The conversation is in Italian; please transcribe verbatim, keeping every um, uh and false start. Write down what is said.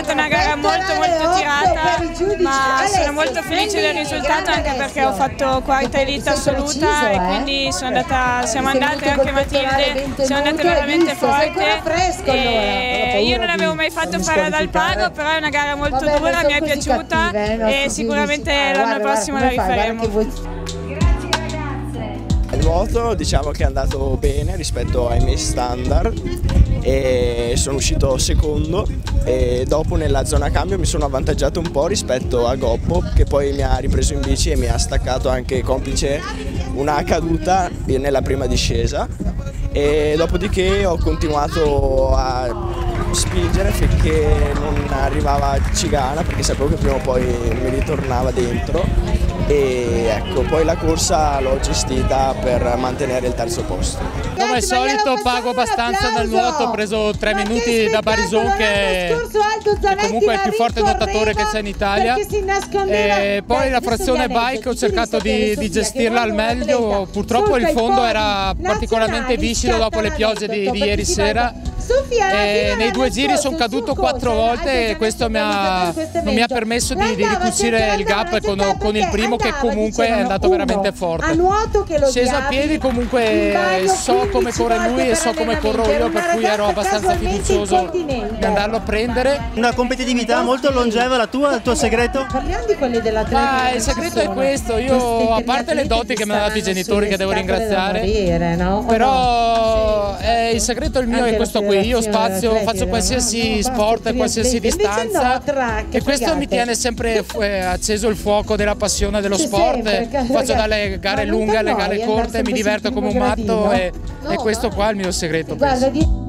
stata una gara molto molto tirata, ma sono molto felice del risultato anche perché ho fatto quarta elite assoluta e quindi sono andata, siamo andate anche Matilde, siamo andate veramente forte e io non avevo mai fatto fare dal pago, però è una gara molto dura, mi è piaciuta e sicuramente l'anno prossimo la rifaremo. Il nuoto diciamo che è andato bene rispetto ai miei standard e sono uscito secondo e dopo nella zona cambio mi sono avvantaggiato un po' rispetto a Goppo che poi mi ha ripreso in bici e mi ha staccato anche complice una caduta nella prima discesa e dopodiché ho continuato a spingere finché non arrivava Cigana perché sapevo che prima o poi mi ritornava dentro e ecco, poi la corsa l'ho gestita per mantenere il terzo posto. Come al solito pago abbastanza nel nuoto, ho preso tre minuti da Barison che è comunque il più forte nuotatore che c'è in Italia e poi la frazione bike ho cercato di, di gestirla al meglio, purtroppo il fondo era particolarmente viscido dopo le piogge di, di ieri sera. E nei due giri sono caduto quattro volte e questo mi ha, non mi ha permesso di, di ricucire il gap con, con il primo che comunque è andato veramente forte. Sceso a piedi comunque so come corre lui e so come corro io, per cui ero abbastanza fiducioso di andarlo a prendere. Una competitività molto longeva la tua, il tuo segreto? Parliamo di quelli della ah, il segreto è questo, io a parte le doti che mi hanno dato i genitori che devo ringraziare, però eh, il segreto il mio è questo qui. Io spazio, faccio qualsiasi sport, qualsiasi distanza e questo mi tiene sempre acceso il fuoco della passione dello sport. Faccio dalle gare lunghe alle gare corte, mi diverto come un matto e, e questo qua è il mio segreto. Penso.